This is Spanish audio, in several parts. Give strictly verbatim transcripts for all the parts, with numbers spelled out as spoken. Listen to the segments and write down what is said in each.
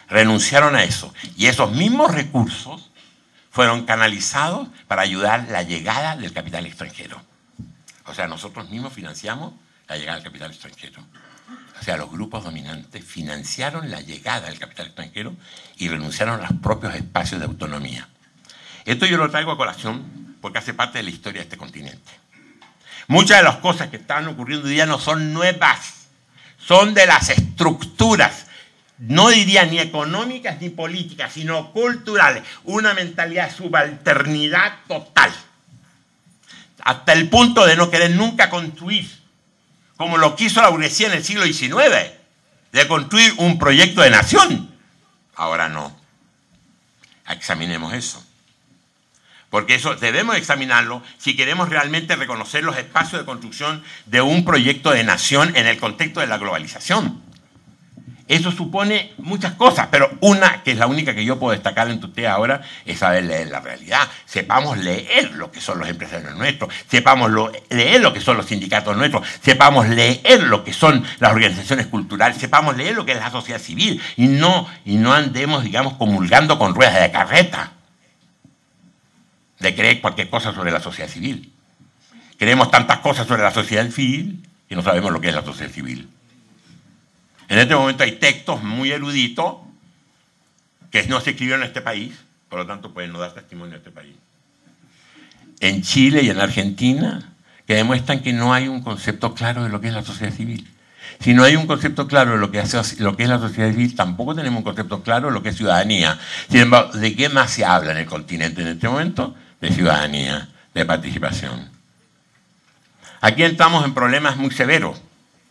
renunciaron a eso. Y esos mismos recursos fueron canalizados para ayudar la llegada del capital extranjero. O sea, nosotros mismos financiamos la llegada del capital extranjero. O sea, los grupos dominantes financiaron la llegada del capital extranjero y renunciaron a los propios espacios de autonomía. Esto yo lo traigo a colación porque hace parte de la historia de este continente. Muchas de las cosas que están ocurriendo hoy día no son nuevas, son de las estructuras, no diría ni económicas ni políticas, sino culturales, una mentalidad de subalternidad total, hasta el punto de no querer nunca construir, como lo quiso la burguesía en el siglo diecinueve, de construir un proyecto de nación. Ahora no. Examinemos eso. Porque eso debemos examinarlo si queremos realmente reconocer los espacios de construcción de un proyecto de nación en el contexto de la globalización. Eso supone muchas cosas, pero una, que es la única que yo puedo destacar entre ustedes ahora, es saber leer la realidad. Sepamos leer lo que son los empresarios nuestros, sepamos lo, leer lo que son los sindicatos nuestros, sepamos leer lo que son las organizaciones culturales, sepamos leer lo que es la sociedad civil y no, y no andemos, digamos, comulgando con ruedas de carreta de creer cualquier cosa sobre la sociedad civil. Creemos tantas cosas sobre la sociedad civil que no sabemos lo que es la sociedad civil. En este momento hay textos muy eruditos que no se escribieron en este país, por lo tanto pueden no dar testimonio a este país. En Chile y en Argentina, que demuestran que no hay un concepto claro de lo que es la sociedad civil. Si no hay un concepto claro de lo que, hace, lo que es la sociedad civil, tampoco tenemos un concepto claro de lo que es ciudadanía. Sin embargo, ¿de qué más se habla en el continente en este momento? De ciudadanía, de participación. Aquí entramos en problemas muy severos,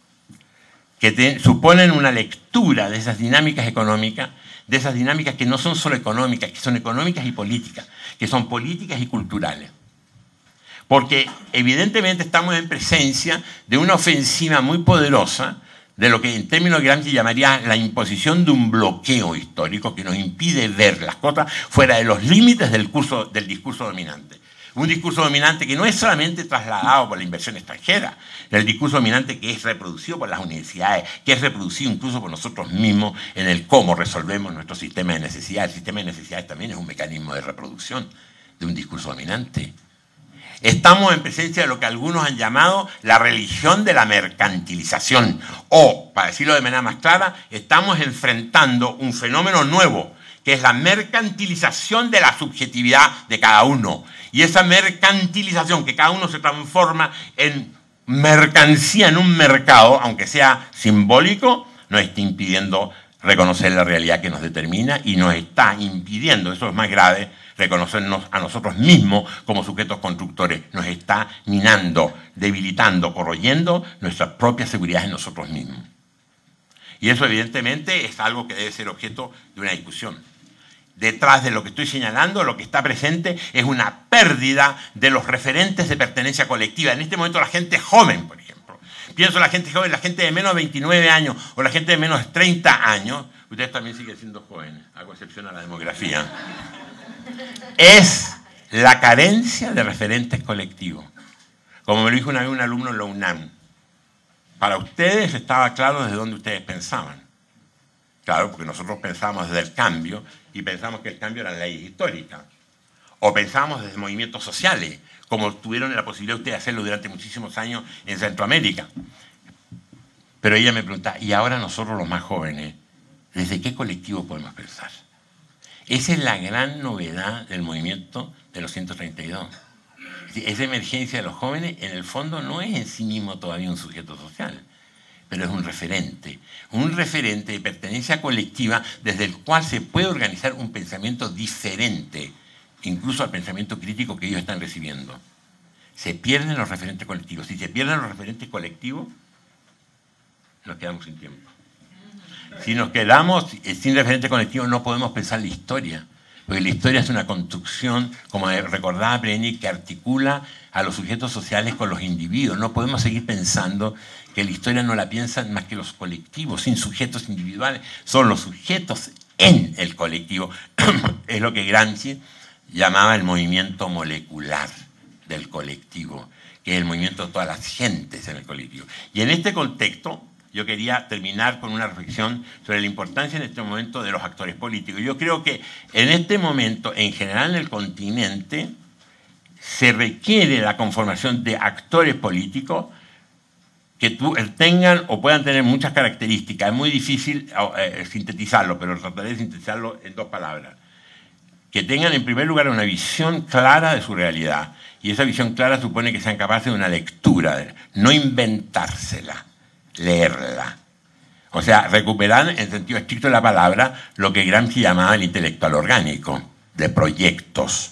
que te, suponen una lectura de esas dinámicas económicas, de esas dinámicas que no son solo económicas, que son económicas y políticas, que son políticas y culturales. Porque evidentemente estamos en presencia de una ofensiva muy poderosa de lo que en términos Gramsci llamaría la imposición de un bloqueo histórico que nos impide ver las cosas fuera de los límites del, curso, del discurso dominante. Un discurso dominante que no es solamente trasladado por la inversión extranjera, el discurso dominante que es reproducido por las universidades, que es reproducido incluso por nosotros mismos en el cómo resolvemos nuestro sistema de necesidades. El sistema de necesidades también es un mecanismo de reproducción de un discurso dominante. Estamos en presencia de lo que algunos han llamado la religión de la mercantilización. O, para decirlo de manera más clara, estamos enfrentando un fenómeno nuevo, que es la mercantilización de la subjetividad de cada uno. Y esa mercantilización, que cada uno se transforma en mercancía en un mercado, aunque sea simbólico, nos está impidiendo reconocer la realidad que nos determina y nos está impidiendo, eso es más grave, reconocernos a nosotros mismos como sujetos constructores. Nos está minando, debilitando, corroyendo nuestras propias seguridades en nosotros mismos. Y eso evidentemente es algo que debe ser objeto de una discusión. Detrás de lo que estoy señalando, lo que está presente es una pérdida de los referentes de pertenencia colectiva. En este momento la gente joven, por ejemplo, pienso en la gente joven, la gente de menos de veintinueve años o la gente de menos de treinta años, ustedes también siguen siendo jóvenes, hago excepción a la demografía, es la carencia de referentes colectivos. Como me lo dijo una vez un alumno en la UNAM, para ustedes estaba claro desde dónde ustedes pensaban. Claro, porque nosotros pensamos desde el cambio y pensamos que el cambio eran leyes históricas. O pensamos desde movimientos sociales, como tuvieron la posibilidad ustedes de hacerlo durante muchísimos años en Centroamérica. Pero ella me pregunta, ¿y ahora nosotros los más jóvenes, desde qué colectivo podemos pensar? Esa es la gran novedad del movimiento de los ciento treinta y dos. Esa emergencia de los jóvenes, en el fondo, no es en sí mismo todavía un sujeto social, pero es un referente, un referente de pertenencia colectiva desde el cual se puede organizar un pensamiento diferente, incluso al pensamiento crítico que ellos están recibiendo. Se pierden los referentes colectivos. Si se pierden los referentes colectivos, nos quedamos sin tiempo. Si nos quedamos sin referente colectivo, no podemos pensar la historia, porque la historia es una construcción, como recordaba Brené, que articula a los sujetos sociales con los individuos. No podemos seguir pensando que la historia no la piensan más que los colectivos, sin sujetos individuales. Son los sujetos en el colectivo. Es lo que Gramsci llamaba el movimiento molecular del colectivo, que es el movimiento de todas las gentes en el colectivo. Y en este contexto, yo quería terminar con una reflexión sobre la importancia en este momento de los actores políticos. Yo creo que en este momento, en general en el continente, se requiere la conformación de actores políticos que tengan o puedan tener muchas características. Es muy difícil eh, sintetizarlo, pero trataré de sintetizarlo en dos palabras. Que tengan en primer lugar una visión clara de su realidad. Y esa visión clara supone que sean capaces de una lectura, no inventársela, leerla. O sea, recuperar en sentido estricto de la palabra lo que Gramsci llamaba el intelectual orgánico, de proyectos.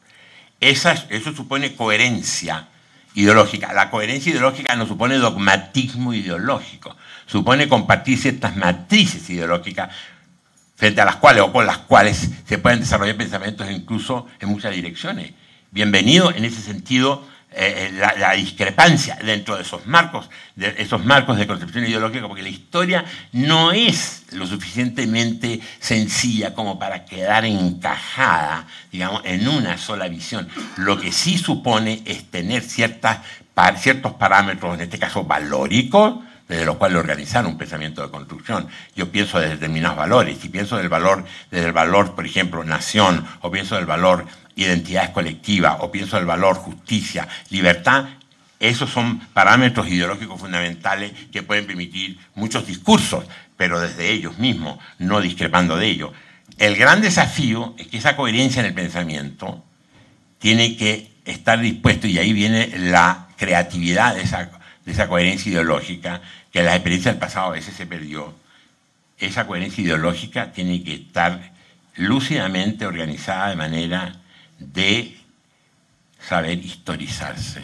Esa, eso supone coherencia ideológica. La coherencia ideológica no supone dogmatismo ideológico, supone compartir ciertas matrices ideológicas frente a las cuales o con las cuales se pueden desarrollar pensamientos incluso en muchas direcciones. Bienvenido en ese sentido eh, la, la discrepancia dentro de esos marcos, de esos marcos de concepción ideológica, porque la historia no es lo suficientemente sencilla como para quedar encajada, digamos, en una sola visión. Lo que sí supone es tener ciertas, ciertos parámetros, en este caso valóricos, desde los cuales organizar un pensamiento de construcción. Yo pienso de determinados valores, y pienso del valor, desde el valor, por ejemplo, nación, o pienso del valor identidades colectivas, o pienso del valor justicia, libertad. Esos son parámetros ideológicos fundamentales que pueden permitir muchos discursos, pero desde ellos mismos, no discrepando de ellos. El gran desafío es que esa coherencia en el pensamiento tiene que estar dispuesto, y ahí viene la creatividad de esa, de esa coherencia ideológica, que en las experiencias del pasado a veces se perdió. Esa coherencia ideológica tiene que estar lúcidamente organizada de manera de saber historizarse.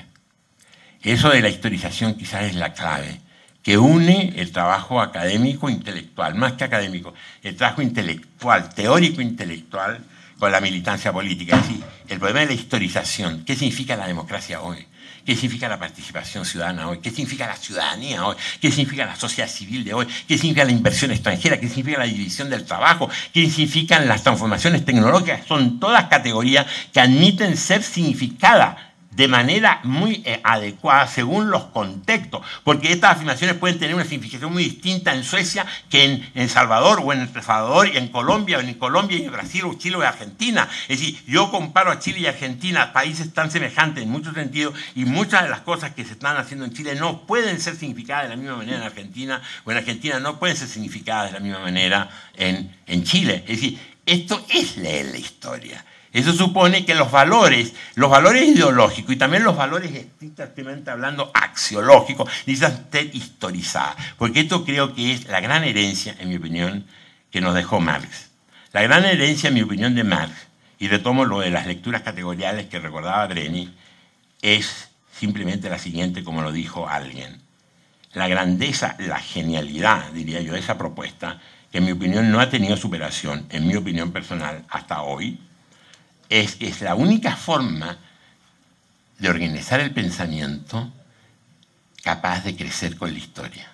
Eso de la historización quizás es la clave, que une el trabajo académico intelectual, más que académico, el trabajo intelectual, teórico intelectual, con la militancia política. Es decir, el problema de la historización, ¿qué significa la democracia hoy? ¿Qué significa la participación ciudadana hoy? ¿Qué significa la ciudadanía hoy? ¿Qué significa la sociedad civil de hoy? ¿Qué significa la inversión extranjera? ¿Qué significa la división del trabajo? ¿Qué significan las transformaciones tecnológicas? Son todas categorías que admiten ser significadas de manera muy eh, adecuada según los contextos, porque estas afirmaciones pueden tener una significación muy distinta en Suecia que en El Salvador, o en El Salvador y en Colombia, o en Colombia y en Brasil, o Chile o Argentina. Es decir, yo comparo a Chile y Argentina, países tan semejantes en muchos sentidos, y muchas de las cosas que se están haciendo en Chile no pueden ser significadas de la misma manera en Argentina, o en Argentina no pueden ser significadas de la misma manera en, en Chile. Es decir, esto es leer la historia. Eso supone que los valores, los valores ideológicos y también los valores estrictamente hablando axiológicos, necesitan ser historizados. Porque esto creo que es la gran herencia, en mi opinión, que nos dejó Marx. La gran herencia, en mi opinión, de Marx, y retomo lo de las lecturas categoriales que recordaba Brenny, es simplemente la siguiente, como lo dijo alguien. La grandeza, la genialidad, diría yo, de esa propuesta, que en mi opinión no ha tenido superación, en mi opinión personal, hasta hoy, es que es la única forma de organizar el pensamiento capaz de crecer con la historia.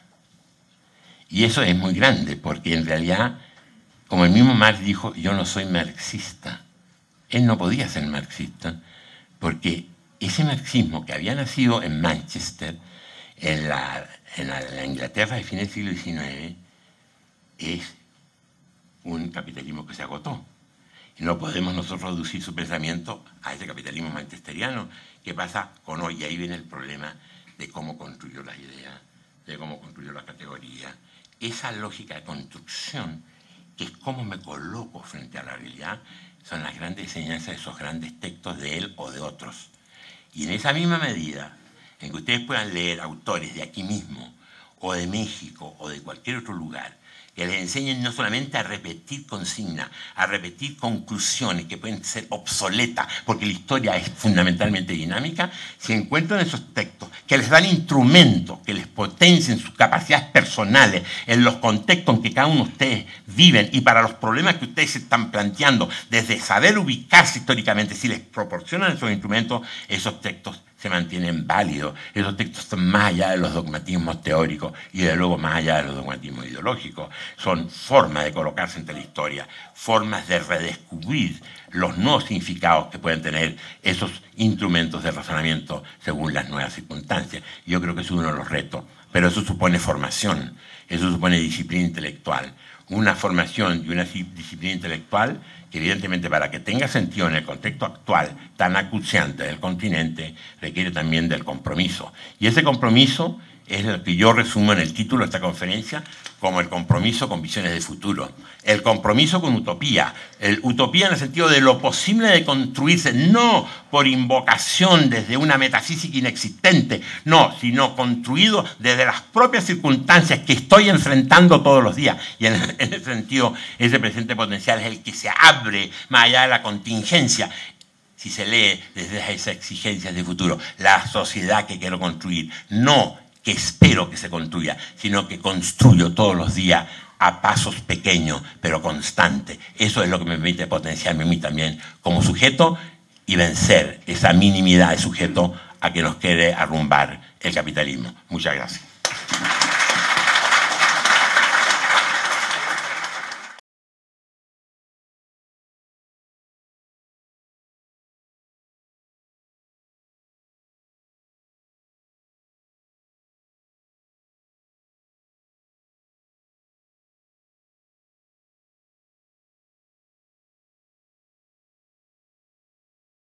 Y eso es muy grande, porque en realidad, como el mismo Marx dijo, yo no soy marxista. Él no podía ser marxista, porque ese marxismo que había nacido en Manchester, en la, en la, la Inglaterra de fines del siglo diecinueve, es un capitalismo que se agotó. Y no podemos nosotros reducir su pensamiento a ese capitalismo manchesteriano. ¿Qué pasa con hoy? Y ahí viene el problema de cómo construyó las ideas, de cómo construyó las categorías. Esa lógica de construcción, que es cómo me coloco frente a la realidad, son las grandes enseñanzas de esos grandes textos de él o de otros. Y en esa misma medida, en que ustedes puedan leer autores de aquí mismo, o de México, o de cualquier otro lugar, que les enseñen no solamente a repetir consignas, a repetir conclusiones que pueden ser obsoletas, porque la historia es fundamentalmente dinámica, si encuentran esos textos que les dan instrumentos, que les potencien sus capacidades personales en los contextos en que cada uno de ustedes viven y para los problemas que ustedes se están planteando, desde saber ubicarse históricamente, si les proporcionan esos instrumentos, esos textos se mantienen válidos. Esos textos están más allá de los dogmatismos teóricos y de luego más allá de los dogmatismos ideológicos. Son formas de colocarse ante la historia, formas de redescubrir los nuevos significados que pueden tener esos instrumentos de razonamiento según las nuevas circunstancias. Yo creo que es uno de los retos, pero eso supone formación, eso supone disciplina intelectual. Una formación y una disciplina intelectual que evidentemente para que tenga sentido en el contexto actual tan acuciante del continente requiere también del compromiso. Y ese compromiso es el que yo resumo en el título de esta conferencia como el compromiso con visiones de futuro. El compromiso con utopía. El utopía en el sentido de lo posible de construirse, no por invocación desde una metafísica inexistente, no, sino construido desde las propias circunstancias que estoy enfrentando todos los días. Y en, en ese sentido, ese presente potencial es el que se abre más allá de la contingencia. Si se lee desde esas exigencias de futuro, la sociedad que quiero construir, no que espero que se construya, sino que construyo todos los días a pasos pequeños, pero constantes. Eso es lo que me permite potenciarme a mí también como sujeto y vencer esa minimidad de sujeto a que nos quiere arrumbar el capitalismo. Muchas gracias.